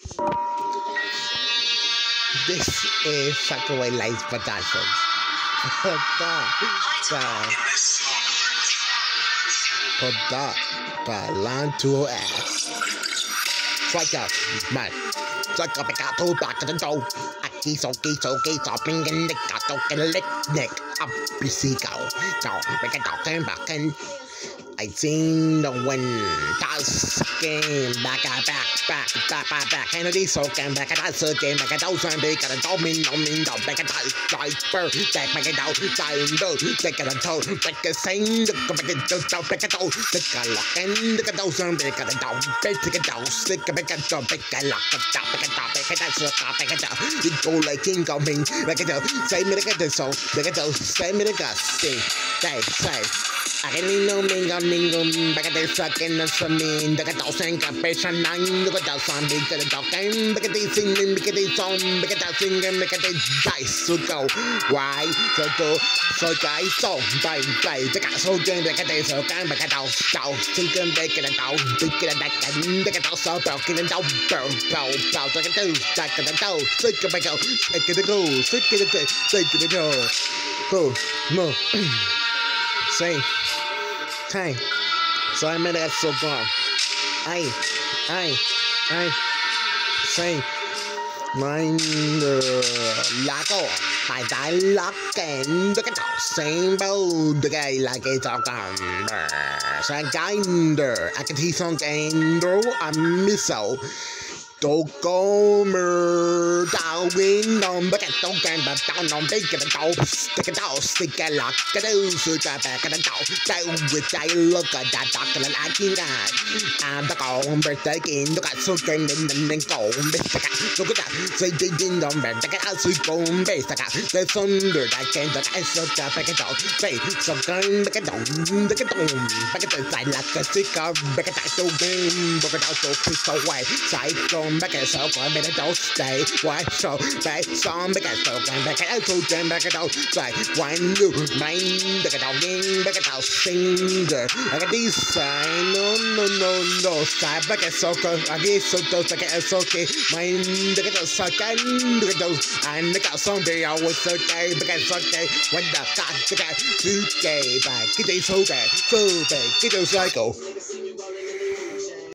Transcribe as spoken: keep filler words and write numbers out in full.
This is Shockaway Lights Productions. Put that, put that, put line to her ass. Strike out, man. Strike up, I got to back to the door. I keep so, keep so, keep so, bring a nick, I don't get a lick, nick. Up, you see, go. So, we can talk to him back and I seen the wind tasking back, back, back, back, back, back, and it is so can back at us again, back at those and big at a dog, mean, no, mean, no, back at that, diaper, back, back at out, dying, no, back at a toe, back at saying, back at those, back at those, stick a lock, and look at those and big at a dog, back at those, stick a back at the big a lock, back at that, back at that, back at that, it go like king coming, back at those, say me, look at this, so, back at those, say me, look at see, say, say. I can no mingo mingo back at the second of some mean the cat and capation nine look at that song big to the dog and back at the singing back at the song back at that singing back at the dice to go why so go so guys so die die the cat so game back at the so can back at the so singing back at the dog big at that and the cat so back in the dog bow bow bow back at the back at the dog sick back out sick at the go sick at the sick at the go go no say hey, so I made that so far. Ay, ay, ay, say, mine, lago, I die lock and the cat same bow, the guy like a dog under, say, ginder, I can see some gander, a missile. Don't go mer down in on back at don't get but down on big at the dog stick it out stick it lock it out so got back at the dog down with I look at that doctor and I can that and the go birthday in look at so game and then go mister look at that say they didn't on back at us go base the the thunder that can the I so got back at dog say so game back at dog back at dog back at the side like the sticker back at that so game back at so quick away side go back at so going back at those stay why so back some back at so going back at so going back at those like why new mind back at dog back at those singer I got these sign no no no no side back at so go I get so those back at so okay mind back at those second back at those and look out someday I was so gay back at so gay when the god back at two gay back get these so gay so big get those cycle